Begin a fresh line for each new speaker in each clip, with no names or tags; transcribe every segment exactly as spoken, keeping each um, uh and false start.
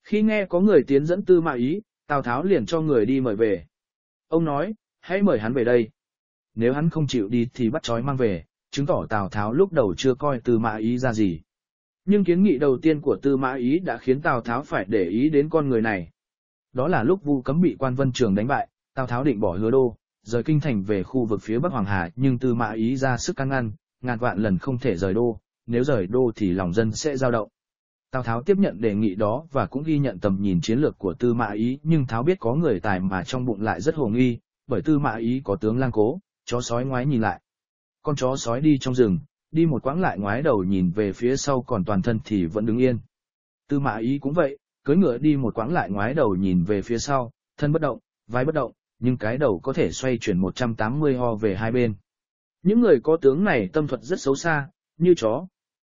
Khi nghe có người tiến dẫn Tư Mã Ý, Tào Tháo liền cho người đi mời về. Ông nói, hãy mời hắn về đây. Nếu hắn không chịu đi thì bắt trói mang về, chứng tỏ Tào Tháo lúc đầu chưa coi Tư Mã Ý ra gì. Nhưng kiến nghị đầu tiên của Tư Mã Ý đã khiến Tào Tháo phải để ý đến con người này. Đó là lúc Vu Cấm bị Quan Vân Trường đánh bại, Tào Tháo định bỏ Hứa Đô, rời kinh thành về khu vực phía Bắc Hoàng Hà, nhưng Tư Mã Ý ra sức can ngăn, ngàn vạn lần không thể rời đô, nếu rời đô thì lòng dân sẽ dao động. Tào Tháo tiếp nhận đề nghị đó và cũng ghi nhận tầm nhìn chiến lược của Tư Mã Ý, nhưng Tháo biết có người tài mà trong bụng lại rất hồ nghi, bởi Tư Mã Ý có tướng lang cố, chó sói ngoái nhìn lại. Con chó sói đi trong rừng, đi một quãng lại ngoái đầu nhìn về phía sau, còn toàn thân thì vẫn đứng yên. Tư Mã Ý cũng vậy, cưỡi ngựa đi một quãng lại ngoái đầu nhìn về phía sau, thân bất động, vai bất động, nhưng cái đầu có thể xoay chuyển một trăm tám mươi ho về hai bên. Những người có tướng này tâm thuật rất xấu xa, như chó,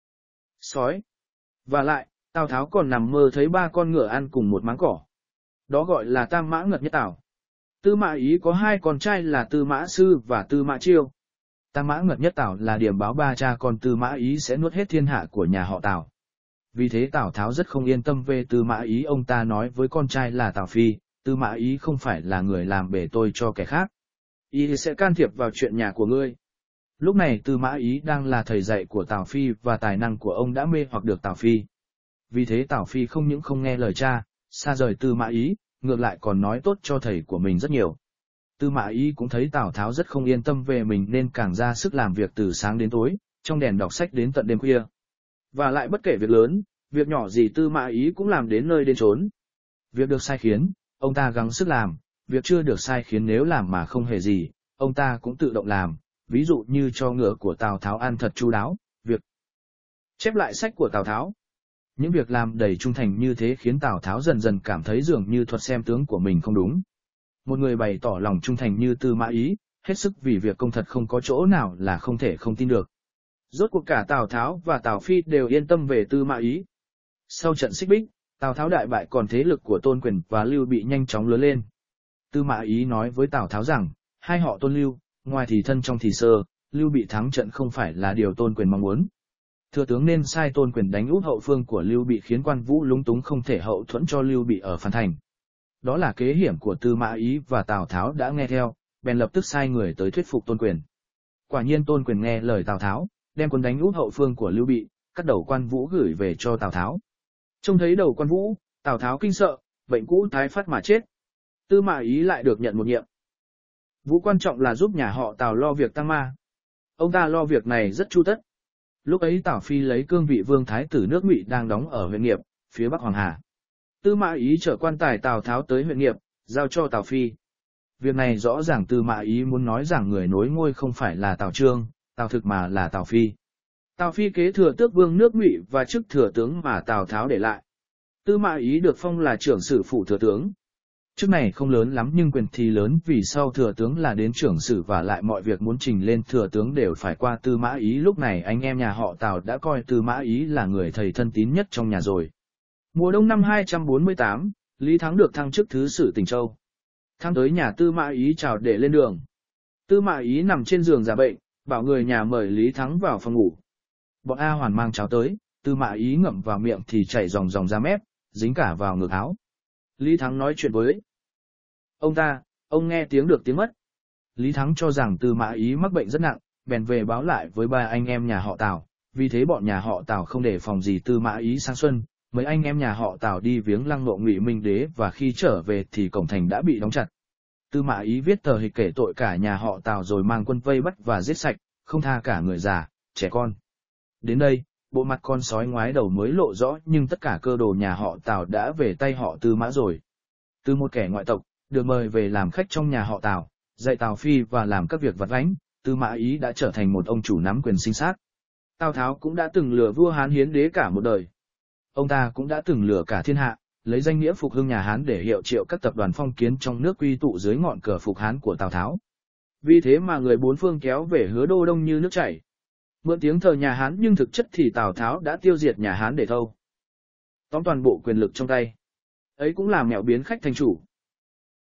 sói. Và lại, Tào Tháo còn nằm mơ thấy ba con ngựa ăn cùng một máng cỏ. Đó gọi là Tam Mã Ngật Nhất Tảo. Tư Mã Ý có hai con trai là Tư Mã Sư và Tư Mã Chiêu. Tam Mã Ngật Nhất Tảo là điểm báo ba cha con Tư Mã Ý sẽ nuốt hết thiên hạ của nhà họ Tào. Vì thế Tào Tháo rất không yên tâm về Tư Mã Ý, ông ta nói với con trai là Tào Phi, Tư Mã Ý không phải là người làm bể tôi cho kẻ khác. Ý sẽ can thiệp vào chuyện nhà của ngươi. Lúc này Tư Mã Ý đang là thầy dạy của Tào Phi và tài năng của ông đã mê hoặc được Tào Phi. Vì thế Tào Phi không những không nghe lời cha, xa rời Tư Mã Ý, ngược lại còn nói tốt cho thầy của mình rất nhiều. Tư Mã Ý cũng thấy Tào Tháo rất không yên tâm về mình nên càng ra sức làm việc từ sáng đến tối, trong đèn đọc sách đến tận đêm khuya. Và lại bất kể việc lớn, việc nhỏ gì Tư Mã Ý cũng làm đến nơi đến chốn. Việc được sai khiến, ông ta gắng sức làm, việc chưa được sai khiến nếu làm mà không hề gì, ông ta cũng tự động làm, ví dụ như cho ngựa của Tào Tháo ăn thật chu đáo, việc chép lại sách của Tào Tháo. Những việc làm đầy trung thành như thế khiến Tào Tháo dần dần cảm thấy dường như thuật xem tướng của mình không đúng. Một người bày tỏ lòng trung thành như Tư Mã Ý, hết sức vì việc công thật không có chỗ nào là không thể không tin được. Rốt cuộc cả Tào Tháo và Tào Phi đều yên tâm về Tư Mã Ý. Sau trận xích bích, Tào Tháo đại bại còn thế lực của Tôn Quyền và Lưu Bị nhanh chóng lớn lên. Tư Mã Ý nói với Tào Tháo rằng, hai họ Tôn Lưu, ngoài thì thân trong thì sơ, Lưu Bị thắng trận không phải là điều Tôn Quyền mong muốn. Thừa tướng nên sai Tôn Quyền đánh úp hậu phương của Lưu Bị khiến Quan Vũ lúng túng không thể hậu thuẫn cho Lưu Bị ở Phan Thành. Đó là kế hiểm của Tư Mã Ý và Tào Tháo đã nghe theo, bèn lập tức sai người tới thuyết phục Tôn Quyền. Quả nhiên Tôn Quyền nghe lời Tào Tháo, đem quân đánh úp hậu phương của Lưu Bị, cắt đầu Quan Vũ gửi về cho Tào Tháo. Trông thấy đầu Quan Vũ, Tào Tháo kinh sợ, bệnh cũ tái phát mà chết. Tư Mã Ý lại được nhận một nhiệm vụ quan trọng là giúp nhà họ Tào lo việc tang ma. Ông ta lo việc này rất chu tất. Lúc ấy Tào Phi lấy cương vị vương thái tử nước Ngụy đang đóng ở huyện Nghiệp, phía Bắc Hoàng Hà. Tư Mã Ý chở quan tài Tào Tháo tới huyện Nghiệp, giao cho Tào Phi. Việc này rõ ràng Tư Mã Ý muốn nói rằng người nối ngôi không phải là Tào Chương, Tào Thực mà là Tào Phi. Tào Phi kế thừa tước vương nước Ngụy và chức thừa tướng mà Tào Tháo để lại. Tư Mã Ý được phong là trưởng sử phủ thừa tướng. Chức này không lớn lắm nhưng quyền thì lớn vì sau thừa tướng là đến trưởng sử và lại mọi việc muốn trình lên thừa tướng đều phải qua Tư Mã Ý. Lúc này anh em nhà họ Tào đã coi Tư Mã Ý là người thầy thân tín nhất trong nhà rồi. Mùa đông năm hai trăm bốn mươi tám, Lý Thắng được thăng chức thứ sử Tỉnh Châu. Thăng tới nhà Tư Mã Ý chào để lên đường. Tư Mã Ý nằm trên giường giả bệnh, bảo người nhà mời Lý Thắng vào phòng ngủ. Bọn A Hoàn mang cháo tới, Tư Mã Ý ngậm vào miệng thì chảy ròng ròng ra mép, dính cả vào ngực áo. Lý Thắng nói chuyện với ông ta, ông nghe tiếng được tiếng mất. Lý Thắng cho rằng Tư Mã Ý mắc bệnh rất nặng, bèn về báo lại với ba anh em nhà họ Tào, vì thế bọn nhà họ Tào không đề phòng gì Tư Mã Ý sang xuân. Mấy anh em nhà họ Tào đi viếng lăng mộ Ngụy Minh Đế và khi trở về thì cổng thành đã bị đóng chặt. Tư Mã Ý viết tờ hịch kể tội cả nhà họ Tào rồi mang quân vây bắt và giết sạch, không tha cả người già, trẻ con. Đến đây, bộ mặt con sói ngoái đầu mới lộ rõ nhưng tất cả cơ đồ nhà họ Tào đã về tay họ Tư Mã rồi. Từ một kẻ ngoại tộc, được mời về làm khách trong nhà họ Tào, dạy Tào Phi và làm các việc vặt vãnh, Tư Mã Ý đã trở thành một ông chủ nắm quyền sinh sát. Tào Tháo cũng đã từng lừa vua Hán Hiến Đế cả một đời. Ông ta cũng đã từng lừa cả thiên hạ, lấy danh nghĩa phục hưng nhà Hán để hiệu triệu các tập đoàn phong kiến trong nước quy tụ dưới ngọn cờ phục Hán của Tào Tháo. Vì thế mà người bốn phương kéo về Hứa Đô đông như nước chảy. Mượn tiếng thờ nhà Hán nhưng thực chất thì Tào Tháo đã tiêu diệt nhà Hán để thâu tóm toàn bộ quyền lực trong tay. Ấy cũng là mẹo biến khách thành chủ.